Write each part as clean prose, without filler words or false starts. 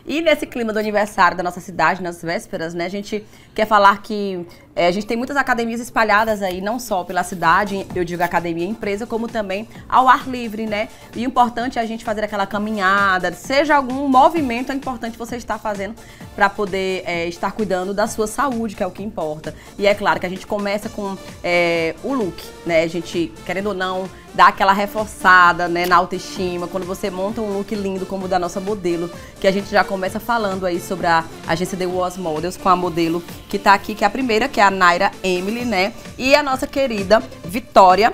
E nesse clima do aniversário da nossa cidade, nas vésperas, né, a gente quer falar que a gente tem muitas academias espalhadas aí, não só pela cidade, eu digo academia e empresa, como também ao ar livre, né? E o importante é a gente fazer aquela caminhada, seja algum movimento, é importante você estar fazendo para poder estar cuidando da sua saúde, que é o que importa. E é claro que a gente começa com o look, né? A gente, querendo ou não, dá aquela reforçada, né, na autoestima, quando você monta um look lindo como o da nossa modelo, que a gente já começa falando aí sobre a agência The Was Models, com a modelo que tá aqui, que é a primeira, que é a Naira Emily, né, e a nossa querida Vitória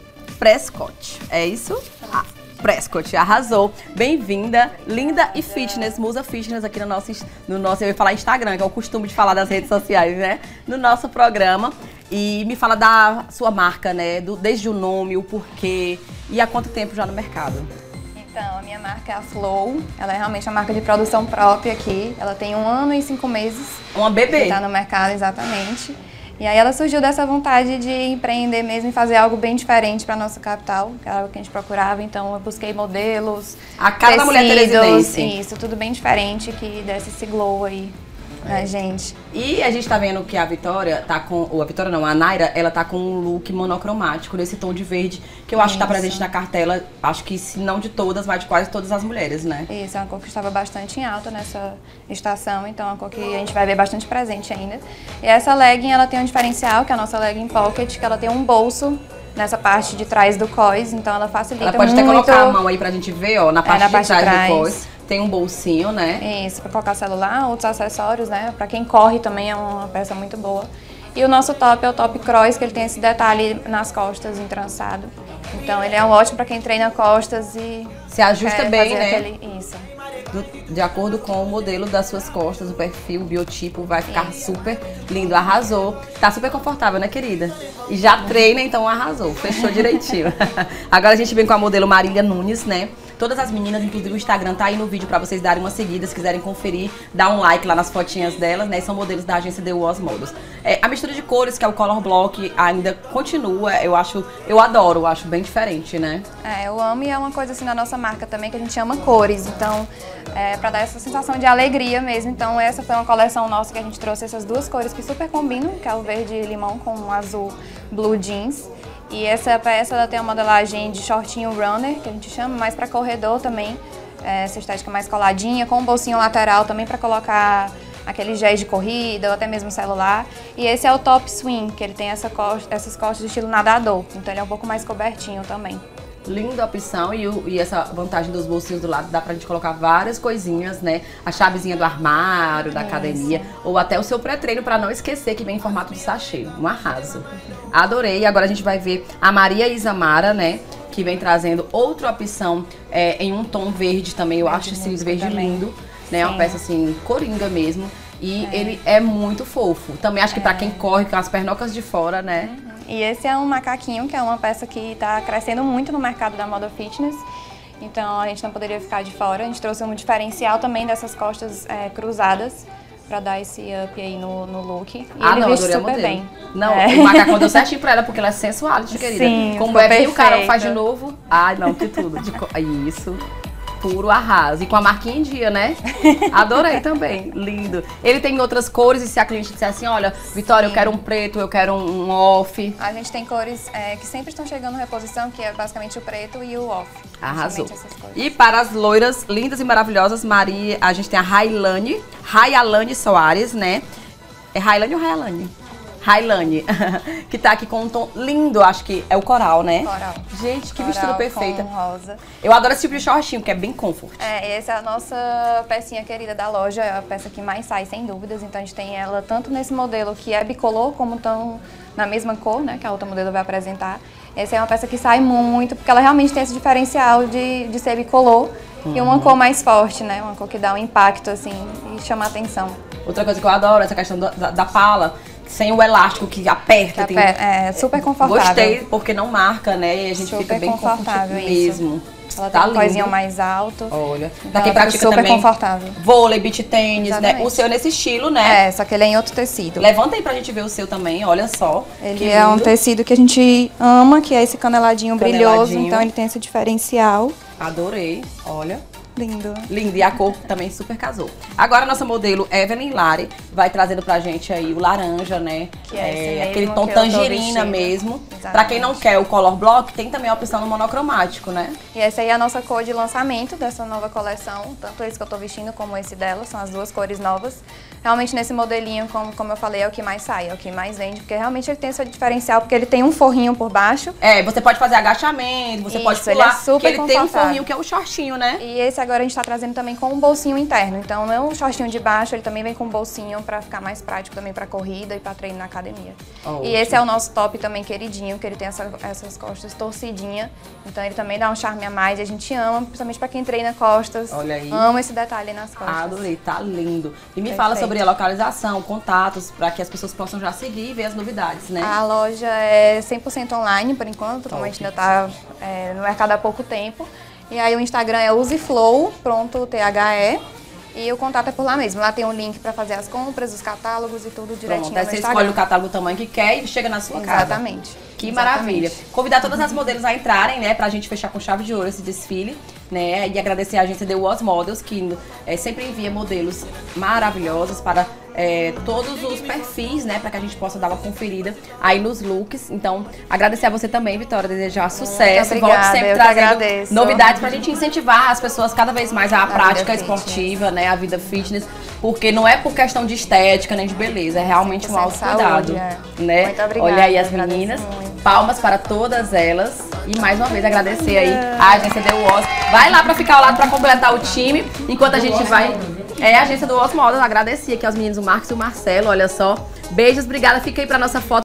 Prescott. É isso? Ah, Prescott, arrasou. Bem-vinda, linda e fitness, musa fitness aqui no nosso, eu ia falar Instagram, que é o costume de falar das redes sociais, né, no nosso programa. E me fala da sua marca, né? Desde o nome, o porquê e há quanto tempo já no mercado? Então, a minha marca é a Flow. Ela é realmente uma marca de produção própria aqui. Ela tem 1 ano e 5 meses. Uma bebê. Está no mercado, exatamente. E aí ela surgiu dessa vontade de empreender mesmo e fazer algo bem diferente para nossa capital, que era o que a gente procurava. Então eu busquei modelos, a cara da mulher teresinense. Isso, tudo bem diferente que desse esse glow aí. Gente. E a gente tá vendo que a Vitória tá com, ou a Vitória não, a Naira, ela tá com um look monocromático, nesse tom de verde, que eu acho que tá presente na cartela, acho que se não de todas, mas de quase todas as mulheres, né? Isso, é uma cor que estava bastante em alta nessa estação, então é uma cor que a gente vai ver bastante presente ainda. E essa legging, ela tem um diferencial, que é a nossa legging pocket, que ela tem um bolso nessa parte de trás do cós, então ela facilita muito. Ela pode até colocar a mão aí pra gente ver, ó, na parte de trás do cós. Tem um bolsinho, né? Isso, para colocar celular, outros acessórios, né? Para quem corre também é uma peça muito boa. E o nosso top é o top cross, que ele tem esse detalhe nas costas, entrançado. Então ele é ótimo para quem treina costas e se ajusta bem, né? Isso. De acordo com o modelo das suas costas, o perfil, o biotipo, vai ficar super lindo, arrasou. Tá super confortável, né, querida? E já treina, então arrasou, fechou direitinho. Agora a gente vem com a modelo Marília Nunes, né? Todas as meninas, inclusive o Instagram tá aí no vídeo pra vocês darem uma seguida, se quiserem conferir, dá um like lá nas fotinhas delas, né? São modelos da agência The Was Models. A mistura de cores, que é o Color Block, ainda continua, eu adoro, eu acho bem diferente, né? Eu amo e é uma coisa assim da nossa marca também, que a gente ama cores, então pra dar essa sensação de alegria mesmo. Então essa foi uma coleção nossa que a gente trouxe essas duas cores que super combinam, que é o verde limão com o azul blue jeans. E essa peça ela tem uma modelagem de shortinho runner, que a gente chama, mais para corredor também, essa estética mais coladinha, com um bolsinho lateral também para colocar aquele géis de corrida ou até mesmo celular. E esse é o top swing, que ele tem essas costas de estilo nadador, então ele é um pouco mais cobertinho também. Linda opção e essa vantagem dos bolsinhos do lado, dá pra gente colocar várias coisinhas, né? A chavezinha do armário, da academia, ou até o seu pré-treino pra não esquecer que vem em formato de sachê. Um arraso. Adorei. Agora a gente vai ver a Maria Isamara, né? Que vem trazendo outra opção em um tom verde também. Eu acho esse verde lindo, né? Uma peça assim, coringa mesmo. E ele é muito fofo. Também acho que pra quem corre com as pernocas de fora, né? E esse é um macaquinho, que é uma peça que está crescendo muito no mercado da moda fitness. Então a gente não poderia ficar de fora. A gente trouxe um diferencial também dessas costas cruzadas para dar esse up aí no look. E ele veste super bem. Não, o macacão deu certinho pra ela, porque ela é sensual, querida. Sim, como é bem o cara faz de novo. Ai, não, que tudo. Isso. Puro arraso. E com a marquinha em dia, né? Adorei também. Lindo. Ele tem outras cores e se a cliente disser assim, olha, Vitória, eu quero um preto, eu quero um off. A gente tem cores que sempre estão chegando em reposição, que é basicamente o preto e o off. Arrasou. E para as loiras lindas e maravilhosas, Maria, a gente tem a Railane Soares, né? É Railane ou Railane? Railane, que tá aqui com um tom lindo, acho que é o coral, né? Coral. Gente, que mistura perfeita. Com rosa. Eu adoro esse tipo de shortinho, que é bem comfort. Essa é a nossa pecinha querida da loja, é a peça que mais sai, sem dúvidas. Então a gente tem ela tanto nesse modelo que é bicolor, como tão na mesma cor, né, que a outra modelo vai apresentar. Essa é uma peça que sai muito, porque ela realmente tem esse diferencial de ser bicolor e uma cor mais forte, né? Uma cor que dá um impacto, assim, e chama a atenção. Outra coisa que eu adoro, essa questão da pala, sem o elástico que aperta. É super confortável. Gostei, porque não marca, né? E a gente fica bem confortável mesmo. Ela tem um coisinho mais alto. Olha, então pra quem pratica super também confortável. Vôlei, beach tênis, né? O seu é nesse estilo, né? Só que ele é em outro tecido. Levanta aí pra gente ver o seu também, olha só. Ele é um tecido que a gente ama, que é esse caneladinho brilhoso, então ele tem esse diferencial. Adorei, olha. Lindo. Lindo, e a cor também super casou. Agora a nossa modelo Evelyn Lari vai trazendo pra gente aí o laranja, né? Que é esse mesmo aquele tom que eu tô tangerina vestindo. mesmo. Exatamente. Pra quem não quer o color block, tem também a opção no monocromático, né? E essa aí é a nossa cor de lançamento dessa nova coleção, tanto esse que eu tô vestindo como esse dela, são as duas cores novas. Realmente nesse modelinho, como eu falei, é o que mais sai, é o que mais vende, porque realmente ele tem esse diferencial, porque ele tem um forrinho por baixo. Você pode fazer agachamento, você pode pular, ele é super porque ele tem um confortável. forrinho que é o shortinho, né? E esse agora a gente tá trazendo também com um bolsinho interno, então não é um shortinho de baixo, ele também vem com um bolsinho pra ficar mais prático também pra corrida e pra treino na academia. Ótimo. E esse é o nosso top também queridinho, que ele tem essas costas torcidinhas, então ele também dá um charme a mais e a gente ama, principalmente pra quem treina costas. Olha aí. Ama esse detalhe nas costas. Adorei, tá lindo. E me Perfeito. fala sobre a localização, contatos, para que as pessoas possam já seguir e ver as novidades, né? A loja é 100% online, por enquanto, como a gente ainda tá no mercado há pouco tempo. E aí o Instagram é useflow.the. E o contato é por lá mesmo. Lá tem um link para fazer as compras, os catálogos e tudo direitinho. Pronto, aí no você Instagram. escolhe o catálogo, o tamanho que quer e chega na sua casa. Exatamente. Que Exatamente. maravilha. Convidar todas as modelos a entrarem, né, pra gente fechar com chave de ouro esse desfile, né, e agradecer a agência The Was Models, que sempre envia modelos maravilhosos para todos os perfis, né, para que a gente possa dar uma conferida aí nos looks. Então, agradecer a você também, Vitória, desejar sucesso. Obrigada, Volte sempre eu que trazendo agradeço. novidades pra gente incentivar as pessoas cada vez mais à prática vida esportiva, né, a vida fitness, porque não é por questão de estética nem de beleza, é realmente um 100% autocuidado, saúde, né? Muito obrigada. Olha aí as agradeço meninas, muito. palmas para todas elas e mais uma vez agradecer aí a agência The Was. Vai lá pra ficar ao lado pra completar o time, enquanto a gente vai... a agência do Was Models, agradecer aqui aos meninos, o Marcos e o Marcelo, olha só. Beijos, obrigada, fica aí pra nossa foto.